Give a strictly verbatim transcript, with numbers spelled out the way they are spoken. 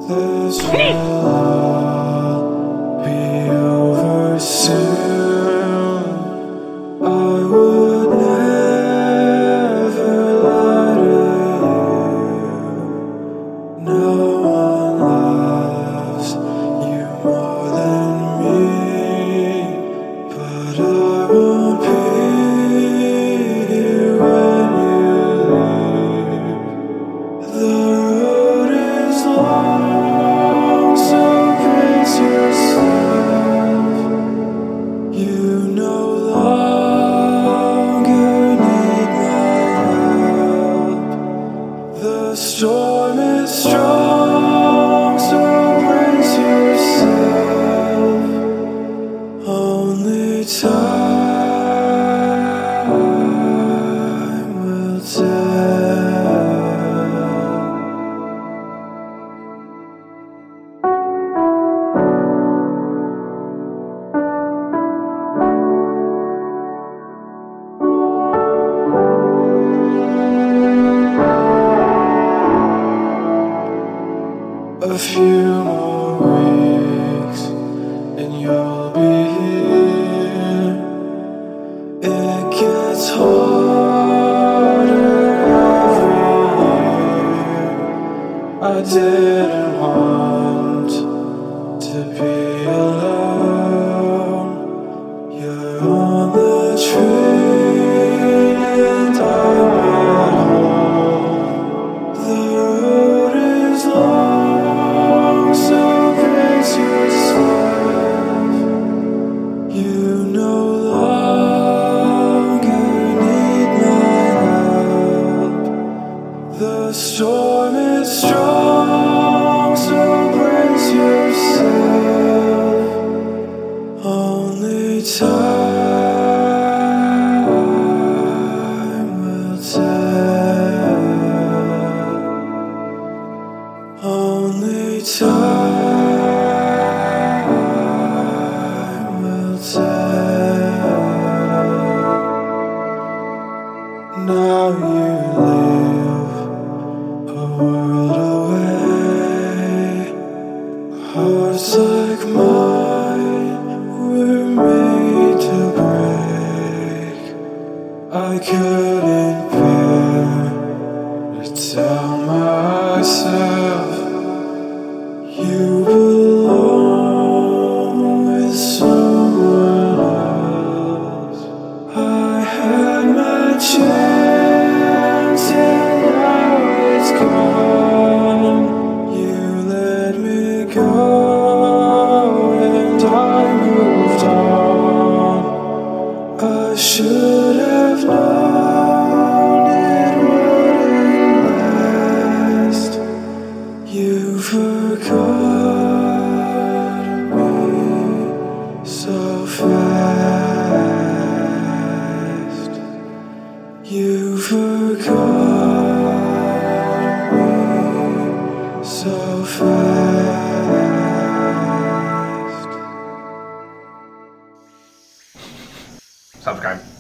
This will all be over soon. I would never lie to you. No one loves you more than me, but I won't pity you when you leave. The road is long, so brace yourself. You no longer need my help. The storm is strong, so brace yourself. Only time will tell. A few more weeks and you'll be here. It gets harder every year. I didn't want to be alone. You're on the train and I'm at home. The road is long, so brace yourself. You no longer need my help. The storm is strong, so brace yourself. Only time will tell. Only time will tell. Now you live a world away. Hearts like mine were made to break. I couldn't bear to tell myself you belong with someone else. I had my chance and now it's gone. You let me go and I moved on. I should have known it wouldn't last. You forgot me so fast. You forgot me so fast. Subscribe.